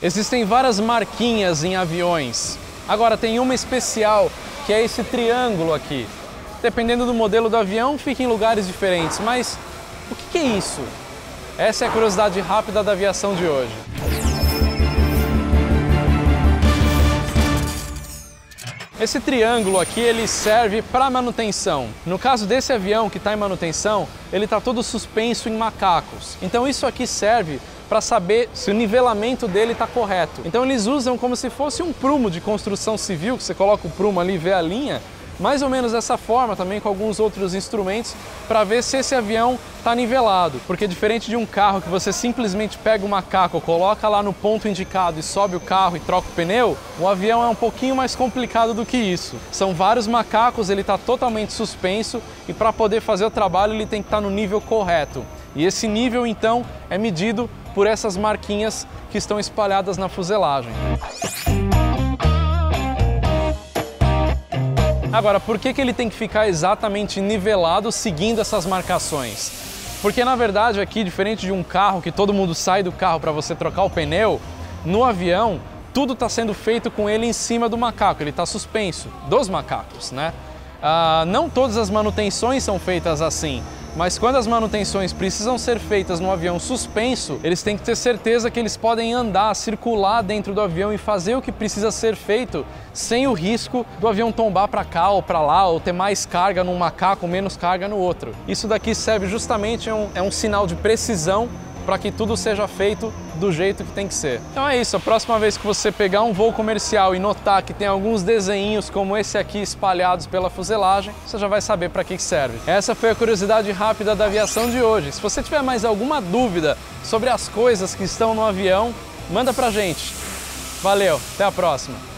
Existem várias marquinhas em aviões. Agora tem uma especial, que é esse triângulo aqui. Dependendo do modelo do avião, fica em lugares diferentes, mas o que é isso? Essa é a curiosidade rápida da aviação de hoje. Esse triângulo aqui, ele serve para manutenção. No caso desse avião que está em manutenção, ele está todo suspenso em macacos. Então isso aqui serve para saber se o nivelamento dele está correto. Então eles usam como se fosse um prumo de construção civil, que você coloca o prumo ali e vê a linha, mais ou menos dessa forma também com alguns outros instrumentos para ver se esse avião está nivelado. Porque diferente de um carro que você simplesmente pega o macaco, coloca lá no ponto indicado e sobe o carro e troca o pneu, o avião é um pouquinho mais complicado do que isso. São vários macacos, ele está totalmente suspenso e para poder fazer o trabalho ele tem que estar no nível correto. E esse nível então é medido por essas marquinhas que estão espalhadas na fuselagem. Agora, por que ele tem que ficar exatamente nivelado seguindo essas marcações? Porque na verdade aqui, diferente de um carro que todo mundo sai do carro para você trocar o pneu, no avião tudo está sendo feito com ele em cima do macaco, ele está suspenso, dos macacos, né? Não todas as manutenções são feitas assim, mas quando as manutenções precisam ser feitas no avião suspenso, eles têm que ter certeza que eles podem andar, circular dentro do avião e fazer o que precisa ser feito sem o risco do avião tombar para cá ou para lá, ou ter mais carga num macaco, menos carga no outro. Isso daqui serve justamente, é um sinal de precisão para que tudo seja feito do jeito que tem que ser. Então é isso, a próxima vez que você pegar um voo comercial e notar que tem alguns desenhinhos como esse aqui espalhados pela fuselagem, você já vai saber para que serve. Essa foi a curiosidade rápida da aviação de hoje. Se você tiver mais alguma dúvida sobre as coisas que estão no avião, manda pra gente. Valeu, até a próxima!